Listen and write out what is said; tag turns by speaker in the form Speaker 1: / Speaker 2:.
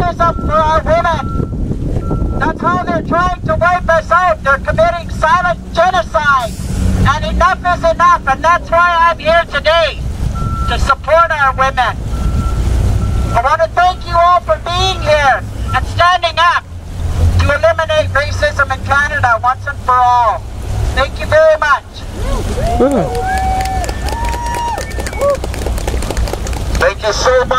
Speaker 1: racism for our women. That's how they're trying to wipe us out. They're committing silent genocide. And enough is enough, and that's why I'm here today, to support our women. I want to thank you all for being here and standing up to eliminate racism in Canada once and for all. Thank you very much. Thank you so much.